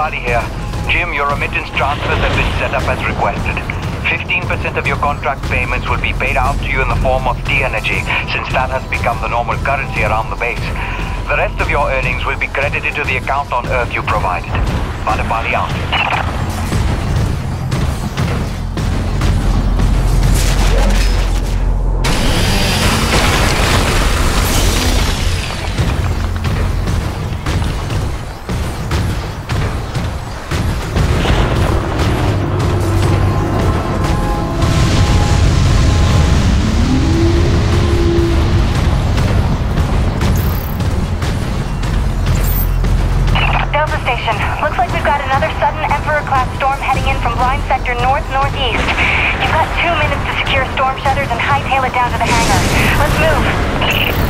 Bali here. Jim, your remittance transfers have been set up as requested. 15% of your contract payments will be paid out to you in the form of T-Energy, since that has become the normal currency around the base. The rest of your earnings will be credited to the account on Earth you provided. Bada Bali out. Looks like we've got another sudden Emperor-class storm heading in from Blind Sector north-northeast. You've got 2 minutes to secure storm shutters and hightail it down to the hangar. Let's move.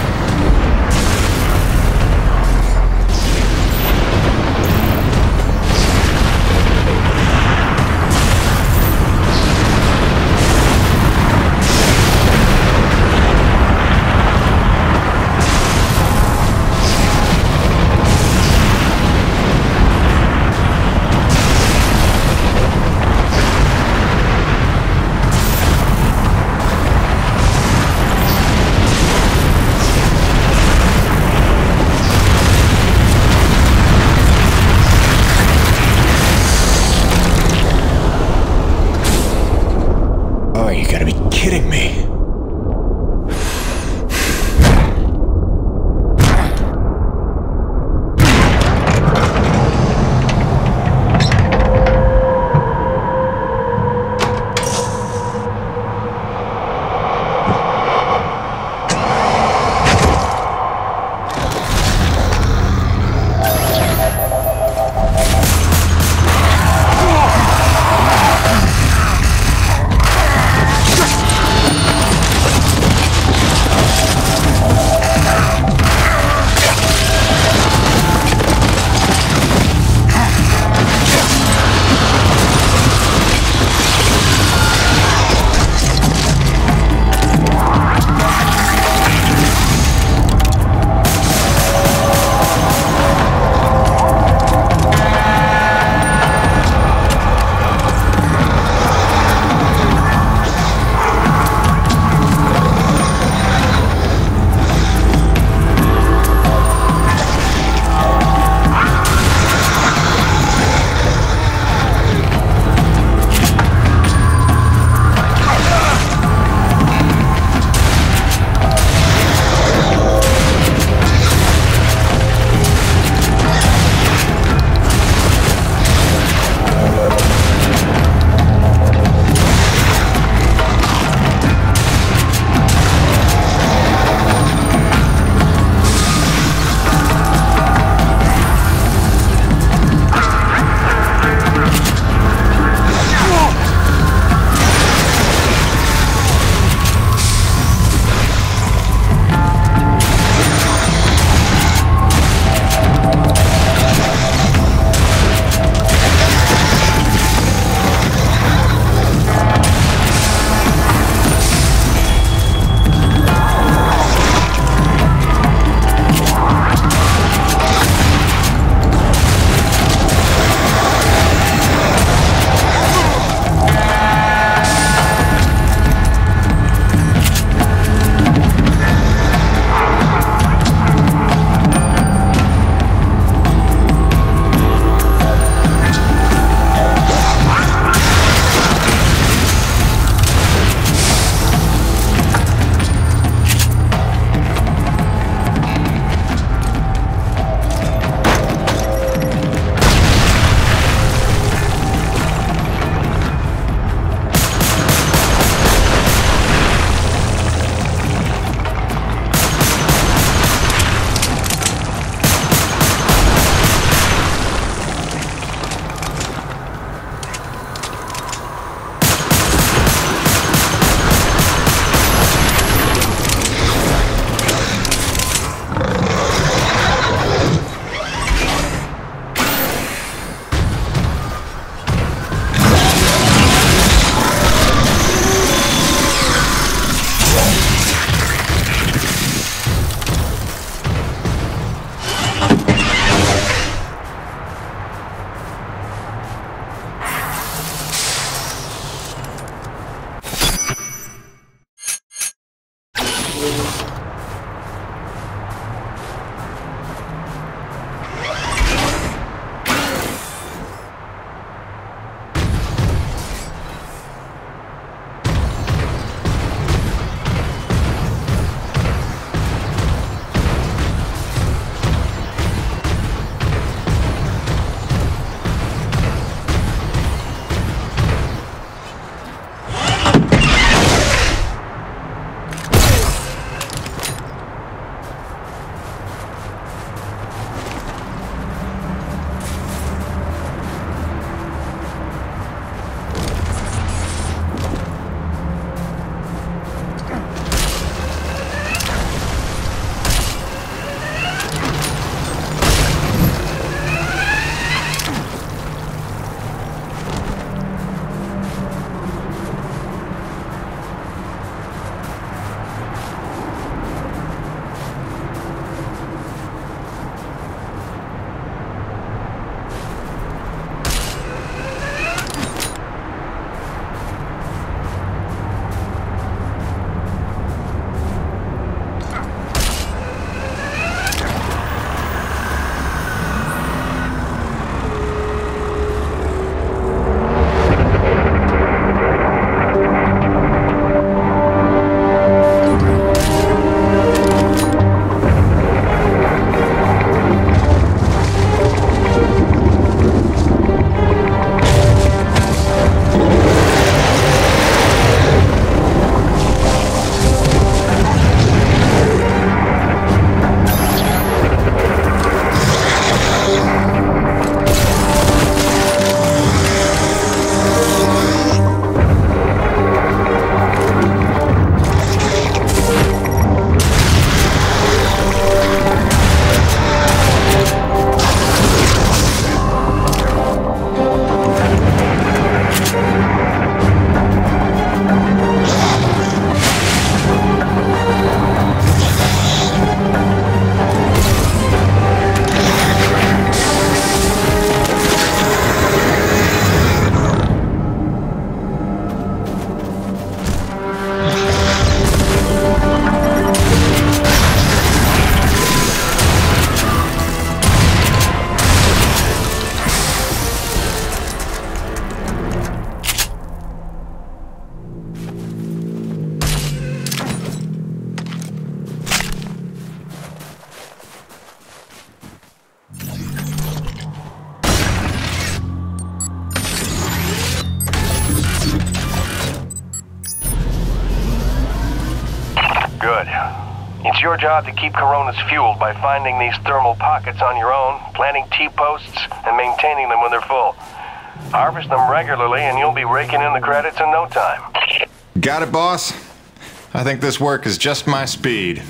your job to keep Coronas fueled by finding these thermal pockets on your own, planting T-posts, and maintaining them when they're full. Harvest them regularly and you'll be raking in the credits in no time. Got it, boss? I think this work is just my speed.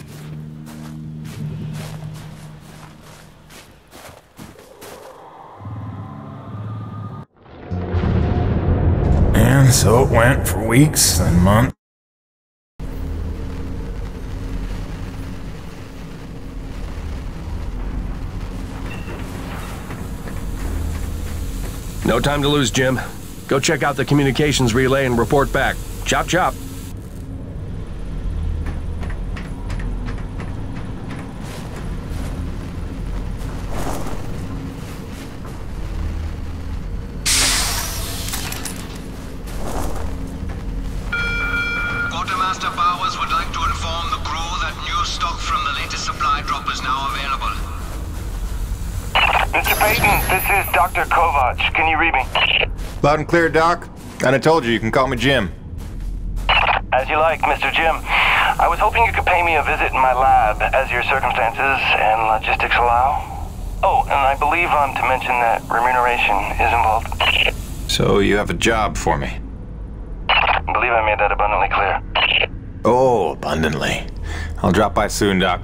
And so it went for weeks and months. No time to lose, Jim. Go check out the communications relay and report back. Chop chop. Quartermaster Bowers would like to inform the crew that new stock from the latest supply drop is now available. Mr. Payton, this is Dr. Kovac. Can you read me? Loud and clear, Doc. And I told you can call me Jim. As you like, Mr. Jim. I was hoping you could pay me a visit in my lab, as your circumstances and logistics allow. Oh, and I believe I'm to mention that remuneration is involved. So you have a job for me? I believe I made that abundantly clear. Oh, abundantly. I'll drop by soon, Doc.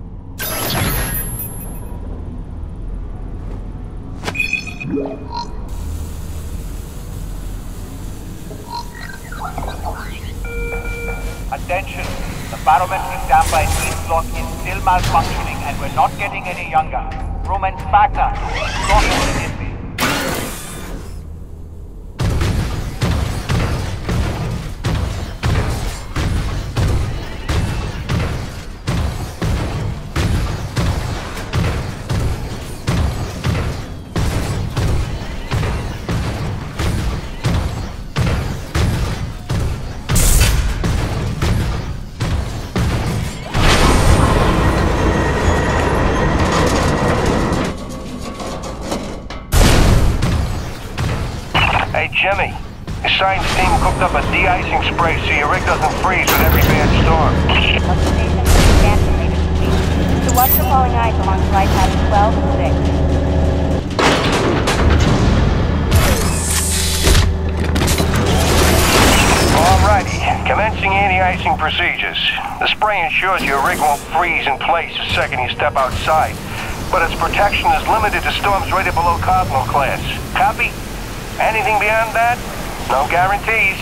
Attention, the barometric damper in East Block is still malfunctioning and we're not getting any younger. Roman Spagna, East Block immediately. Hey, Jimmy. The science team cooked up a de-icing spray so your rig doesn't freeze with every bad storm. Observation for expansion later this week. So watch the falling ice along flight paths 12 and 6. Alrighty, commencing anti-icing procedures. The spray ensures your rig won't freeze in place the second you step outside, but its protection is limited to storms rated below Cardinal class. Copy? Anything beyond that? No guarantees.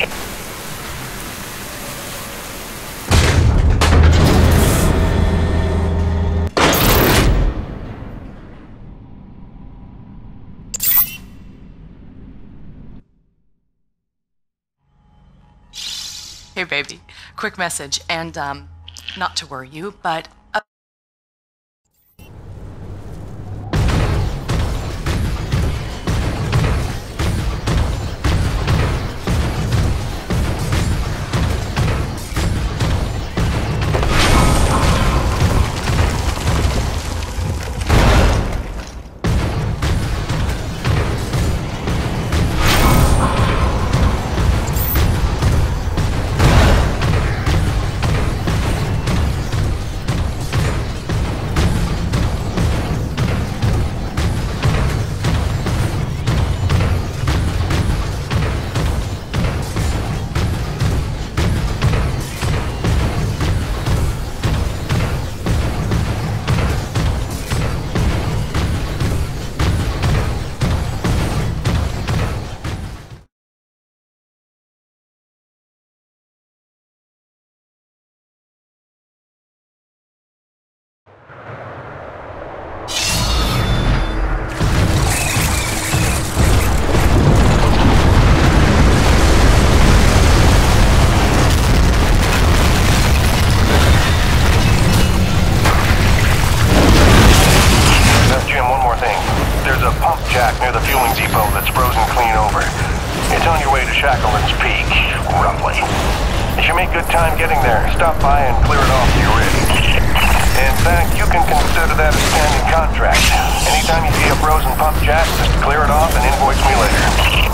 Hey baby, quick message, and not to worry you, but Shackleton's Peak, roughly. If you make good time getting there, stop by and clear it off to your rig. In fact, you can consider that a standing contract. Anytime you see a frozen pump jack, just clear it off and invoice me later.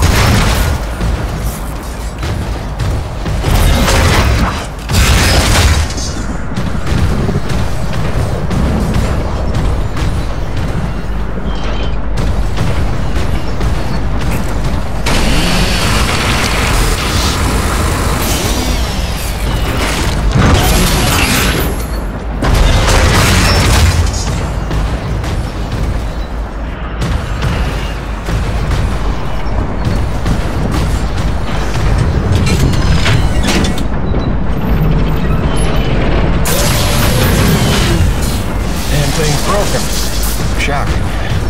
shocking.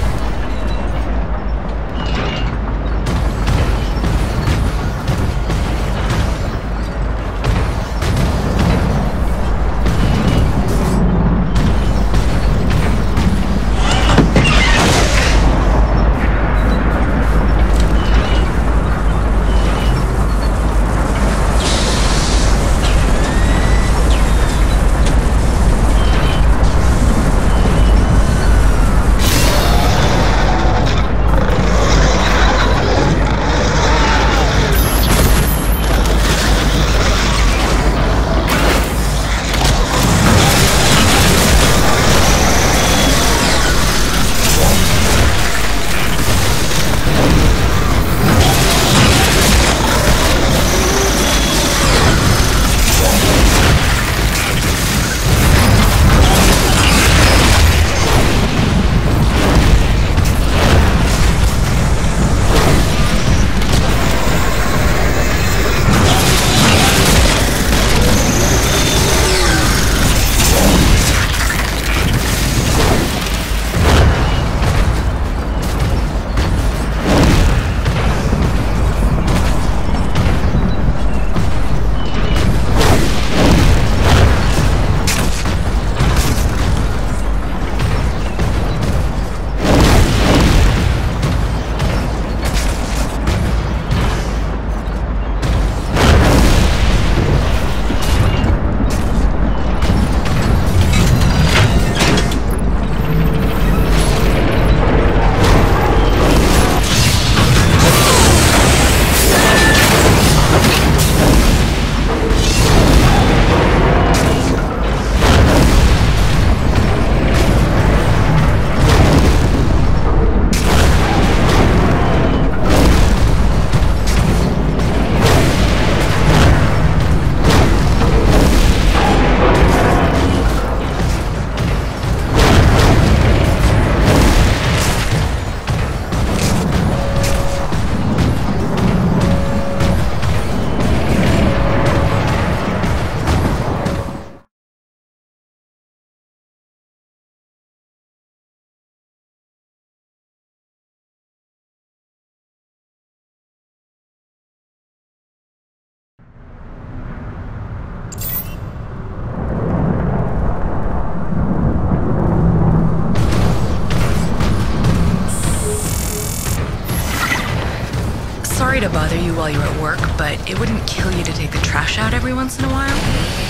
Sorry to bother you while you're at work, but it wouldn't kill you to take the trash out every once in a while?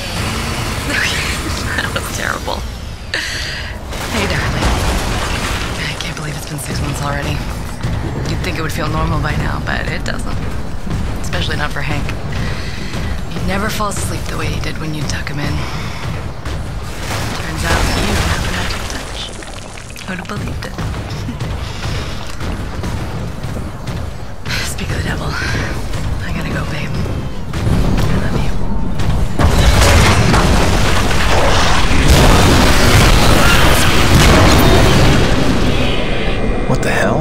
That was terrible. Hey, darling. I can't believe it's been 6 months already. You'd think it would feel normal by now, but it doesn't. Especially not for Hank. He'd never fall asleep the way he did when you tuck him in. Turns out you have a magic touch. Who'd have believed it? Speak of the devil. I gotta go, babe. I love you. What the hell?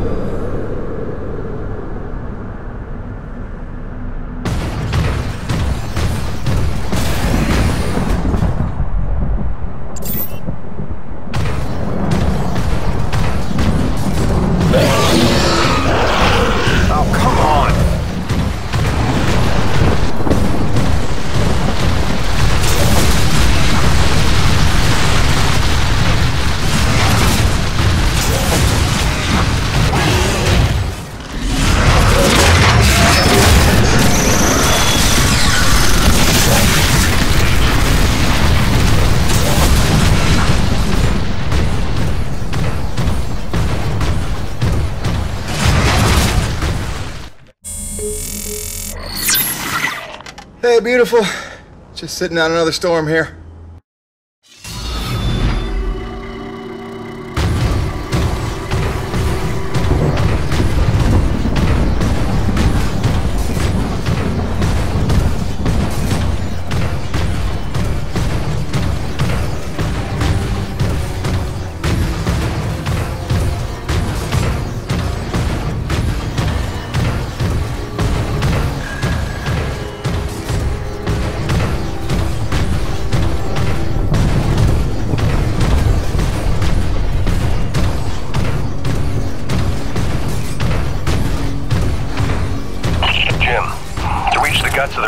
Hey, beautiful. Just sitting out another storm here.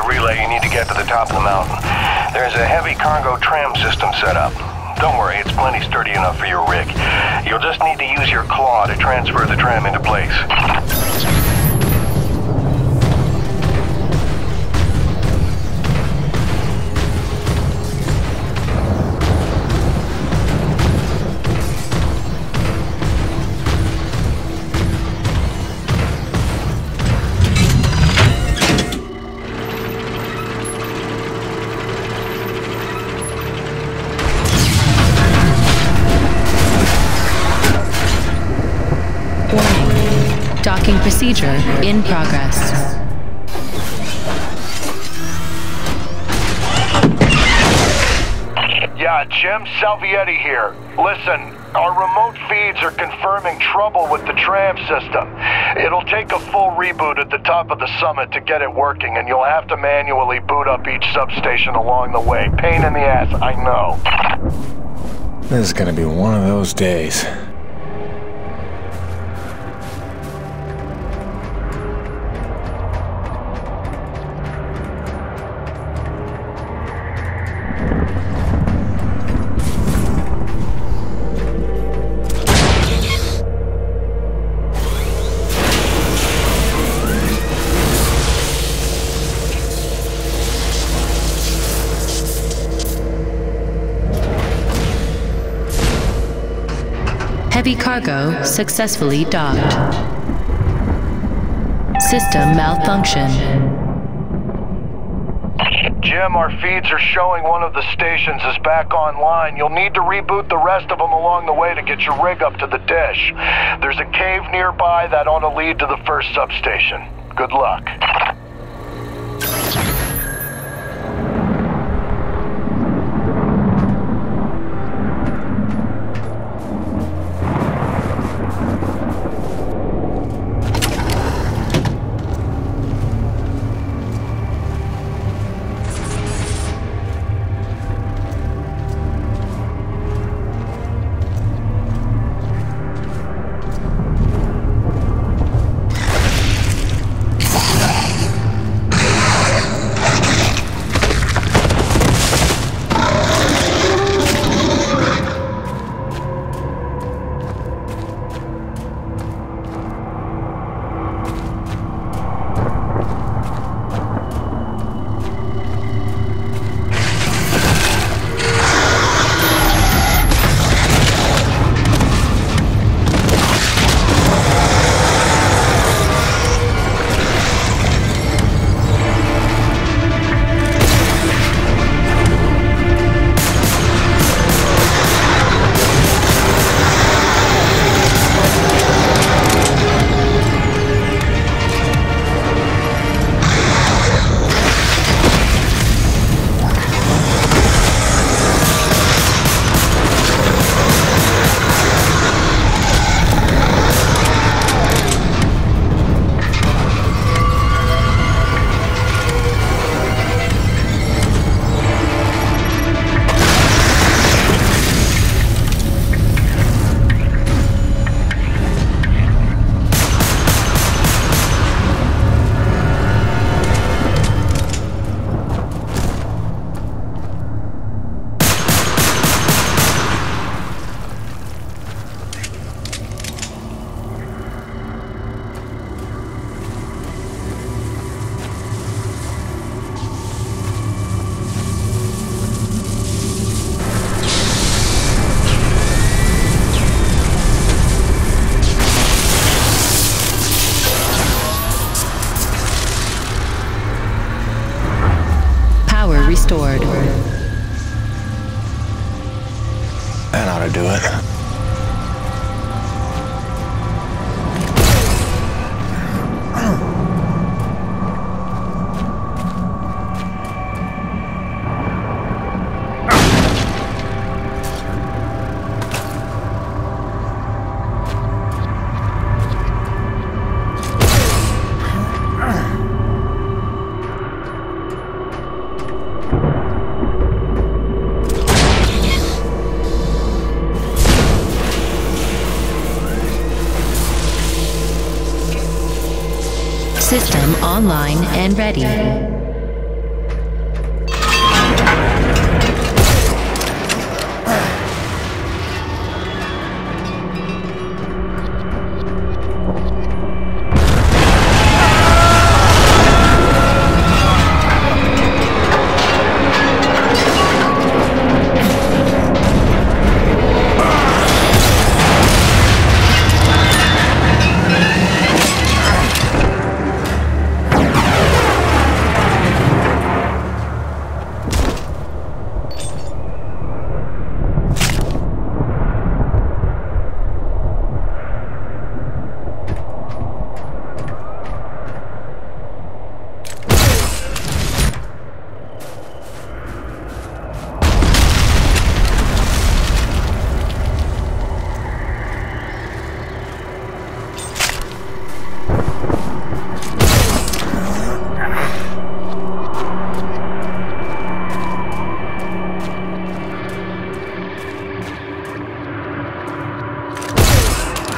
relay, you need to get to the top of the mountain. There's a heavy cargo tram system set up. Don't worry, it's plenty sturdy enough for your rig. You'll just need to use your claw to transfer the tram into place. Docking procedure in progress. Yeah, Jim Salvietti here. Listen, our remote feeds are confirming trouble with the tram system. It'll take a full reboot at the top of the summit to get it working, and you'll have to manually boot up each substation along the way. Pain in the ass, I know. This is gonna be one of those days. Heavy cargo successfully docked. System malfunction. Jim, our feeds are showing one of the stations is back online. You'll need to reboot the rest of them along the way to get your rig up to the dish. There's a cave nearby that ought to lead to the first substation. Good luck. Restored. That ought to do it. System online and ready.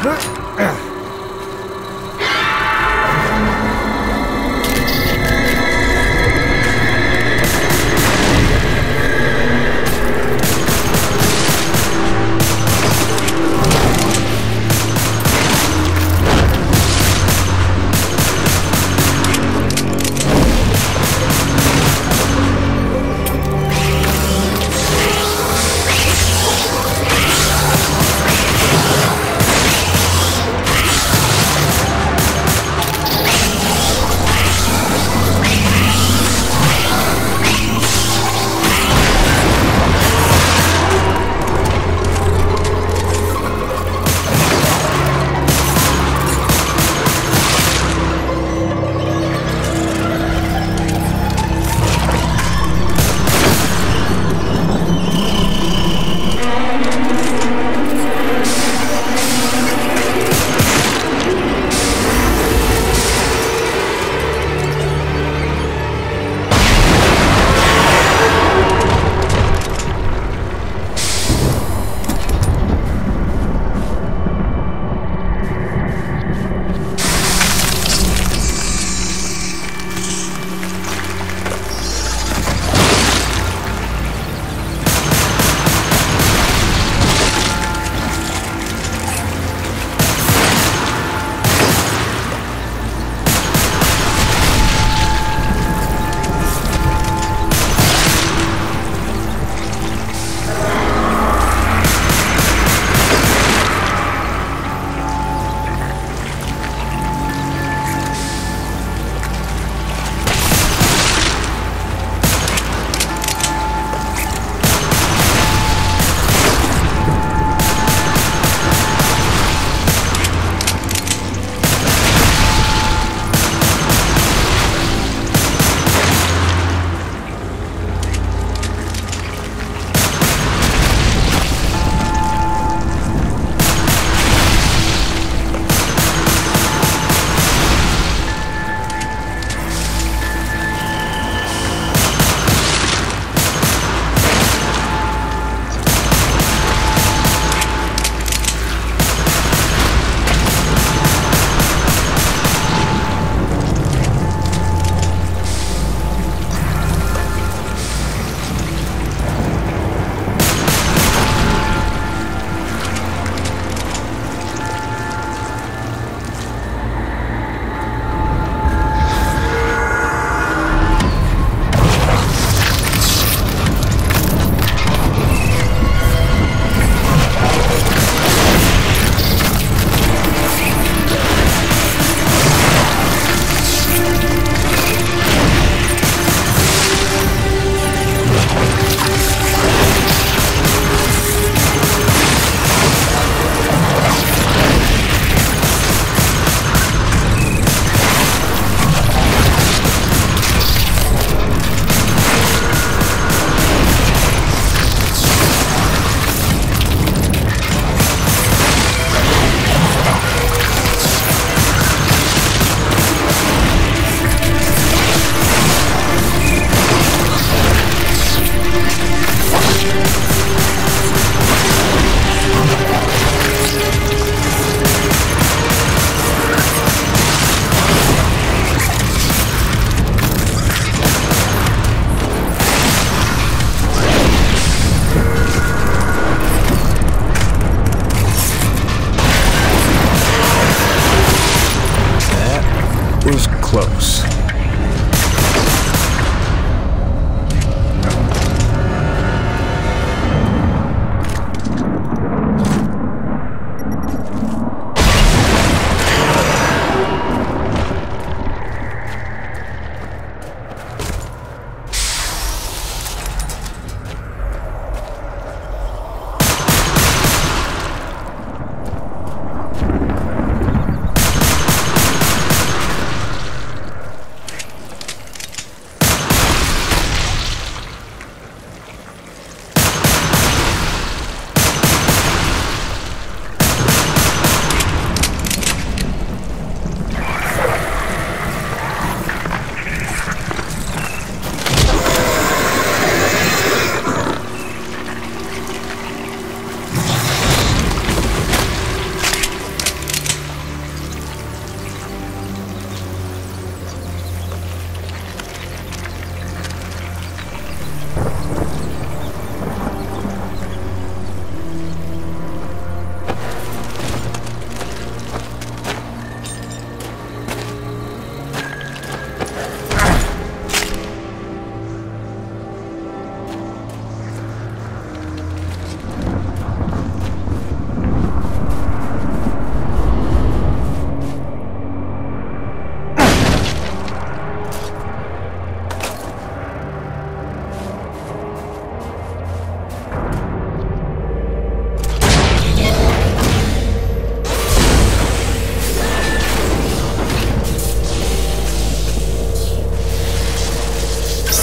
close.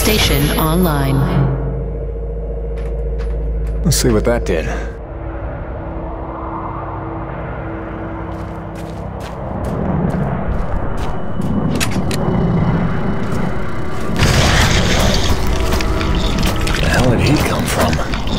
Station online. Let's see what that did. Where the hell did he come from?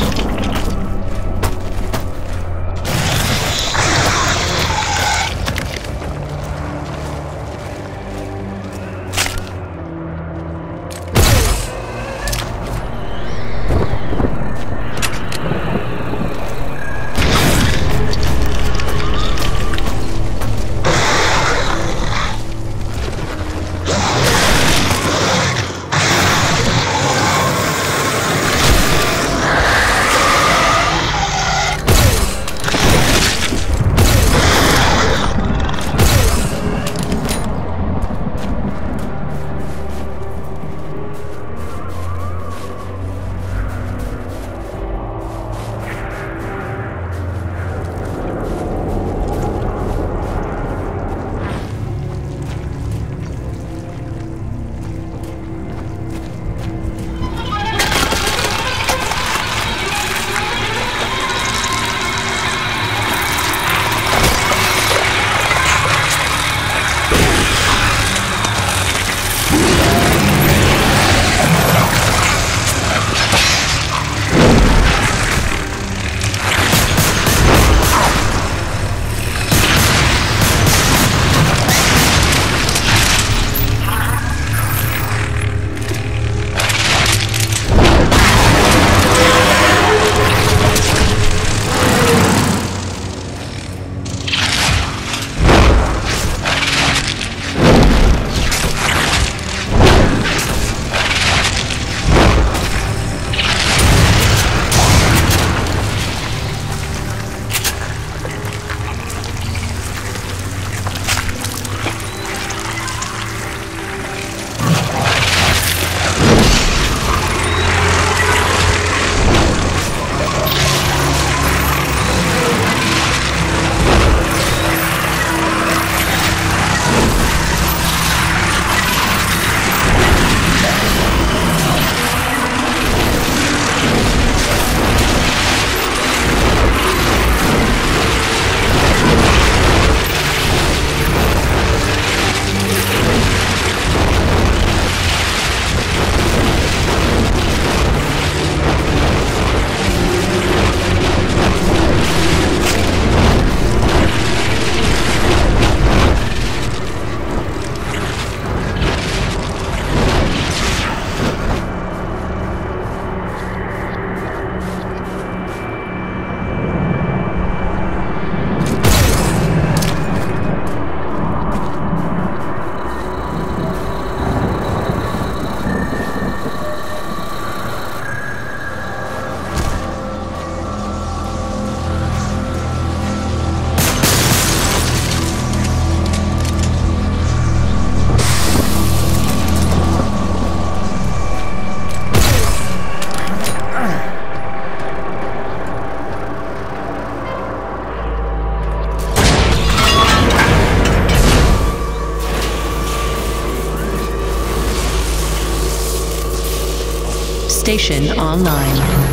Station online.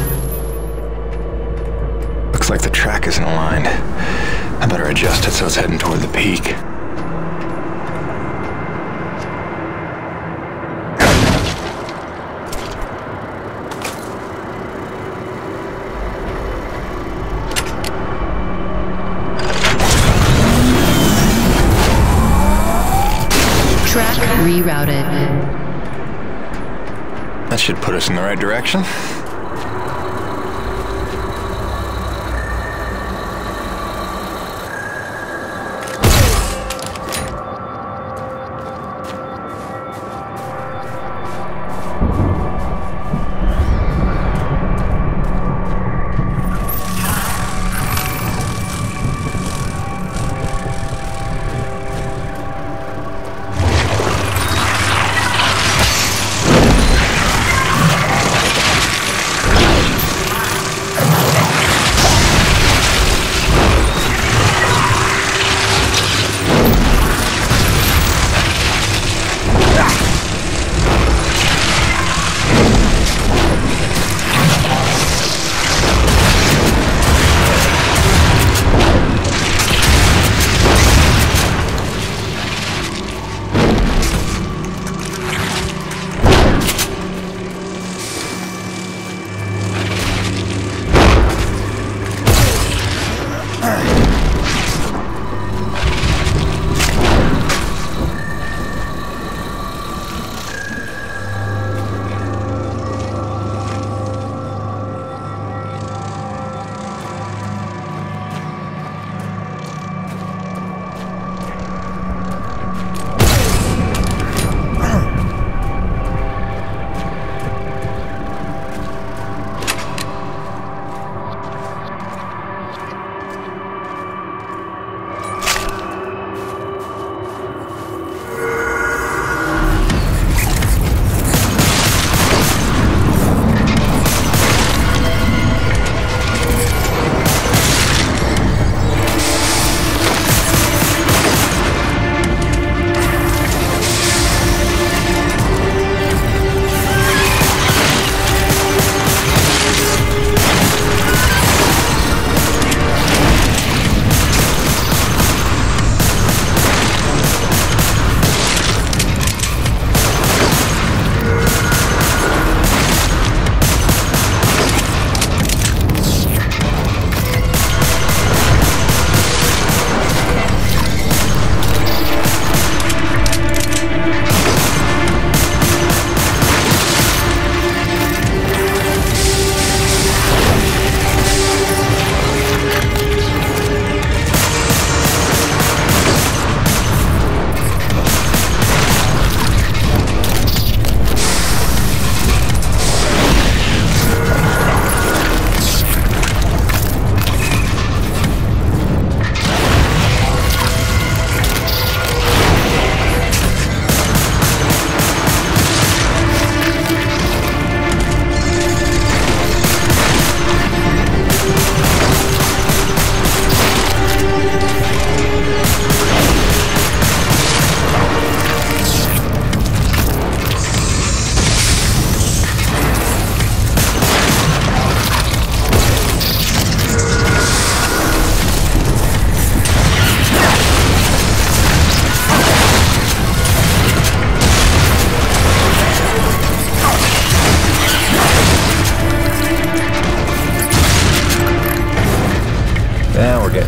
Looks like the track isn't aligned. I better adjust it so it's heading toward the peak. Track rerouted. That should put us in the right direction.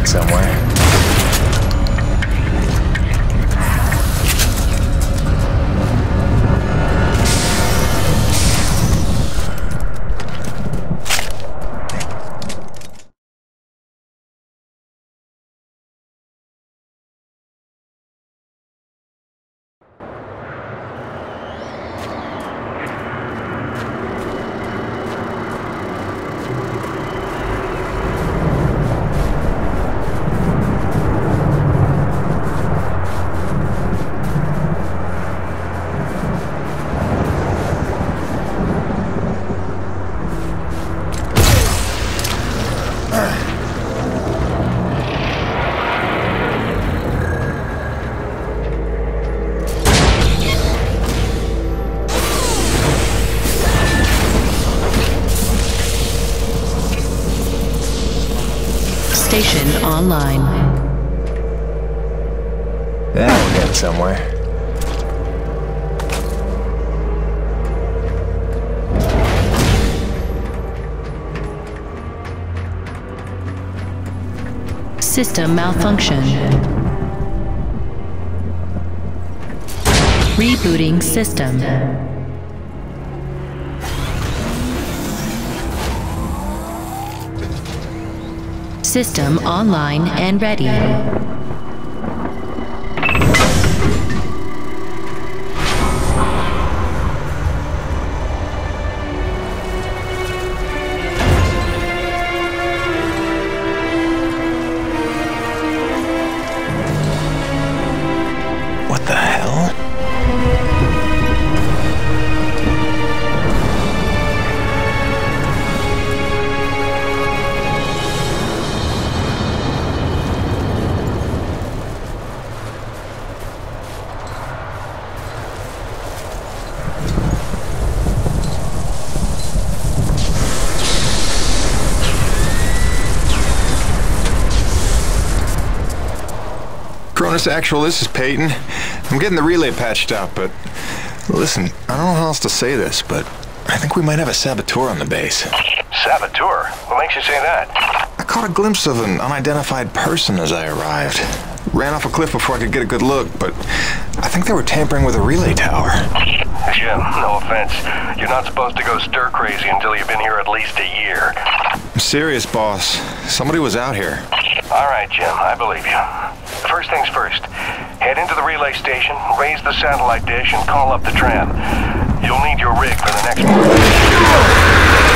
went somewhere. Station online. That went somewhere. System malfunction. Rebooting system. System online and ready. What the hell? Cronus Actual, this is Peyton. I'm getting the relay patched up, but listen, I don't know how else to say this, but I think we might have a saboteur on the base. Saboteur? What makes you say that? I caught a glimpse of an unidentified person as I arrived. Ran off a cliff before I could get a good look, but I think they were tampering with a relay tower. Jim, no offense. You're not supposed to go stir-crazy until you've been here at least a year. I'm serious, boss. Somebody was out here. All right, Jim, I believe you. First things first. Head into the relay station, raise the satellite dish, and call up the tram. You'll need your rig for the next one.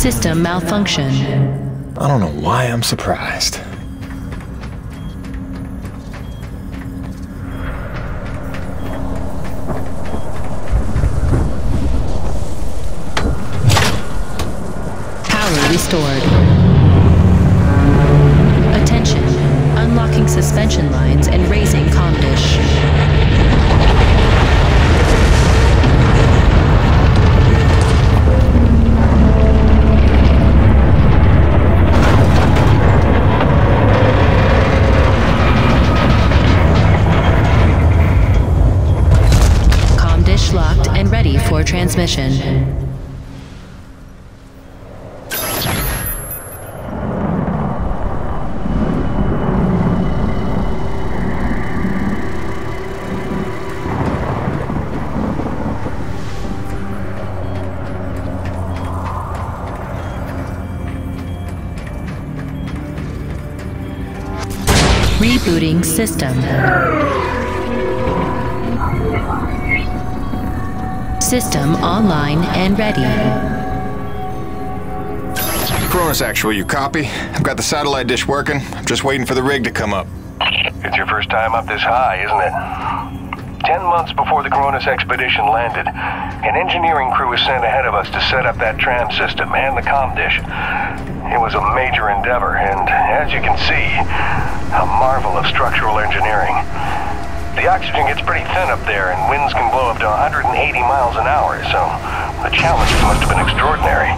System malfunction. I don't know why I'm surprised. Power restored. Attention. Unlocking suspension lines and raising comm dish. Comm dish locked and ready for transmission. Rebooting system. System online and ready. Cronus Actual, you copy? I've got the satellite dish working. I'm just waiting for the rig to come up. It's your first time up this high, isn't it? 10 months before the Cronus expedition landed, an engineering crew was sent ahead of us to set up that tram system and the comm dish. It was a major endeavor, and as you can see, a marvel of structural engineering. The oxygen gets pretty thin up there, and winds can blow up to 180 miles an hour, so the challenges must have been extraordinary.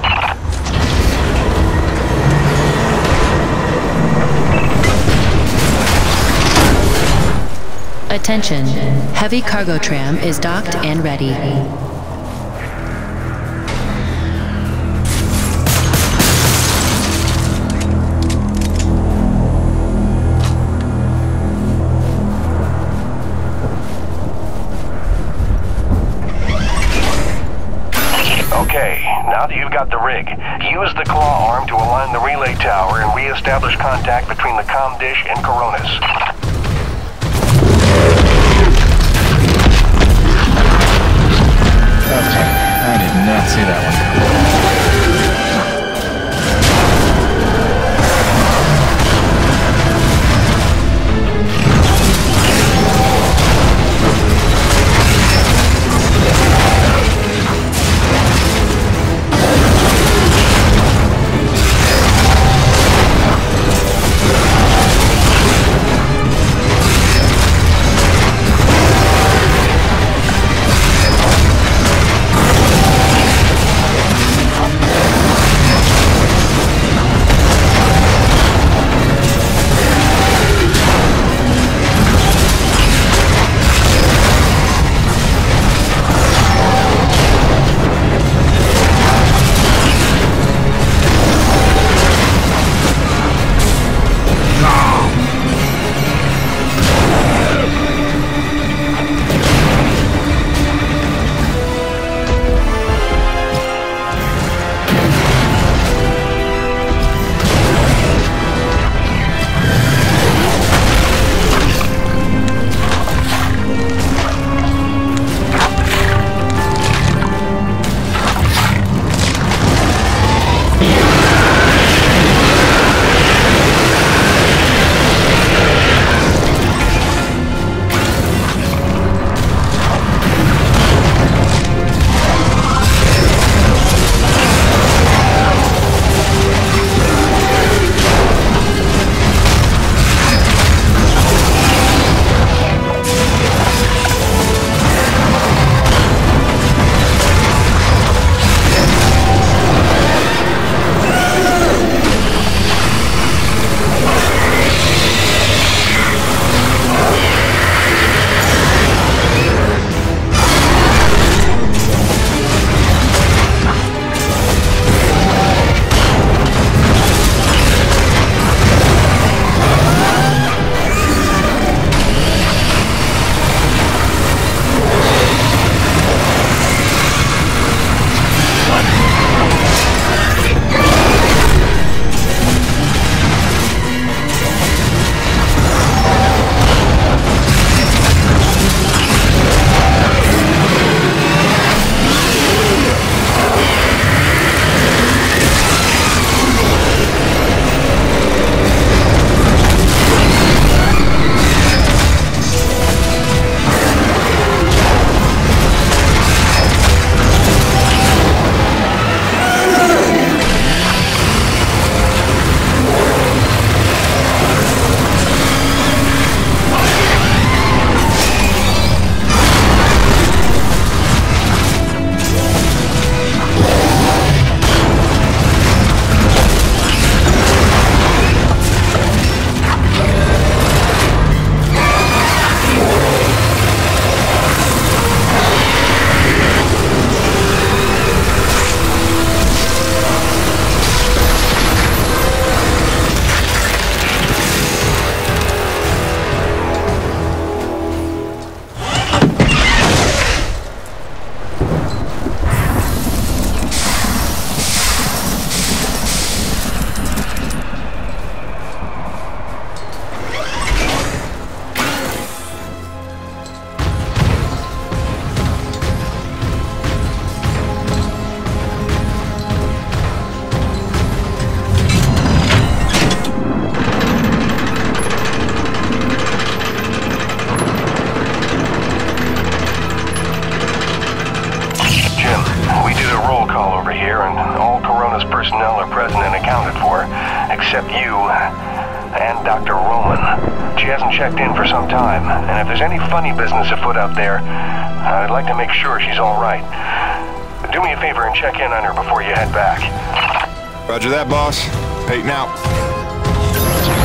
Attention. Heavy cargo tram is docked and ready. Okay, now that you've got the rig, use the claw arm to align the relay tower and re-establish contact between the comm dish and Coronis. Okay, I did not see that one. except you and Dr. Roman. She hasn't checked in for some time, and if there's any funny business afoot out there, I'd like to make sure she's all right. Do me a favor and check in on her before you head back. Roger that, boss. Peyton out.